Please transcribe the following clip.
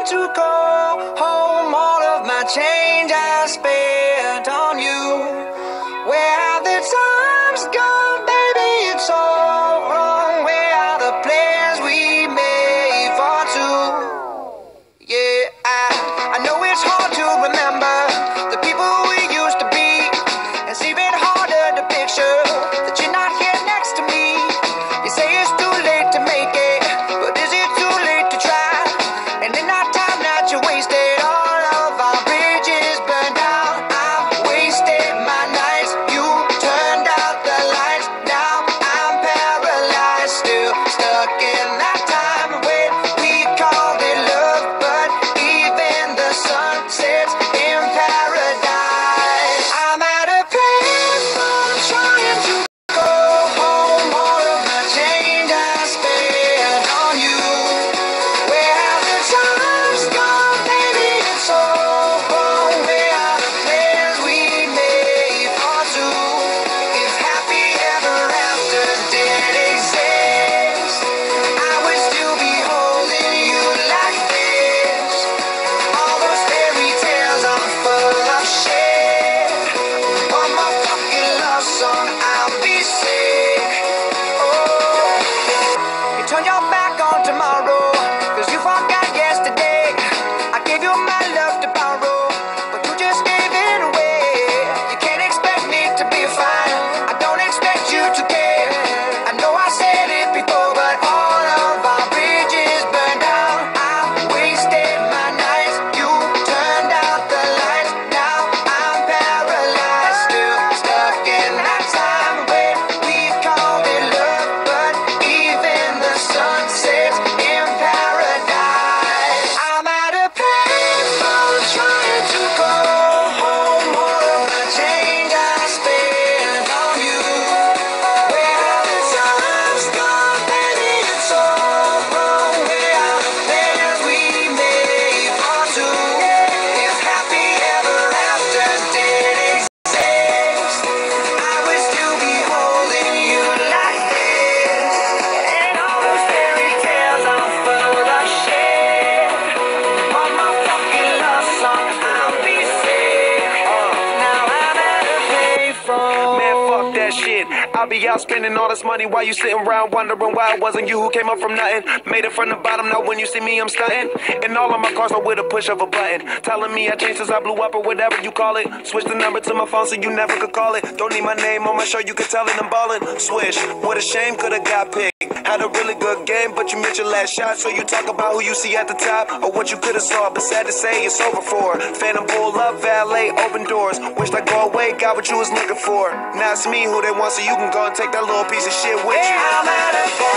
to go home. All of my change I spent on you. Where have the times gone, baby? It's all wrong. Where are the plans we made for two? Yeah, I know it's hard to remember the people we used to be. It's even harder to picture that you're not here next to me. You say it's too late to make it, but is it too late to try? And in that time that you wasted, all of our bridges burned out. I've wasted my nights, you turned out the lights. Now I'm paralyzed, still stuck in that time when we called it love. But even the sun sets in paradise. I'm at a payphone trying to go home. All of my change I spent on you. Where have the times gone, baby? It's all wrong. Where are the plans we made for two? If happy ever after did exist, I would still be holding you like this. All those fairy tales are full of shit. One more fucking love song, I'll be sick. Oh, you turn your back on tomorrow, cause you forgot yesterday. I gave you my love to borrow, but you just gave it away. You can't expect me to be fine, I don't expect you to care. I know I said it before, but all of our bridges burned out. I wasted my nights, you turned out the lights. Now I'm paralyzed, still stuck in that time when we called it love. But even the sun sets in paradise. I'm at a payphone trying to go home. All of my change I spent on you. Where have the times gone, baby? It's all wrong. Where are the plans we made for two? If happy ever after did exist, I would still be holding you like this. And all those fairy tales are full of shit. One more fucking love song, I'll be sick. Now I'm at a payphone. Man, fuck that shit. I'll be out spending all this money while you sitting around wondering why it wasn't you who came up from nothing. Made it from the bottom, now when you see me, I'm stunting. And all of my cars are with a push of a button. Telling me I changed since I blew up or whatever you call it. Switch the number to my phone so you never could call it. Don't need my name on my show, you could tell it I'm ballin'. Swish, what a shame, could've got picked. Had a really good game, but you missed your last shot. So you talk about who you see at the top or what you could've saw. But sad to say, it's over for. Phantom pull up, valet, open doors. Wished I go away, got what you was looking for. Now it's me who they want, so you can go and take that little piece of shit with you. I'm at a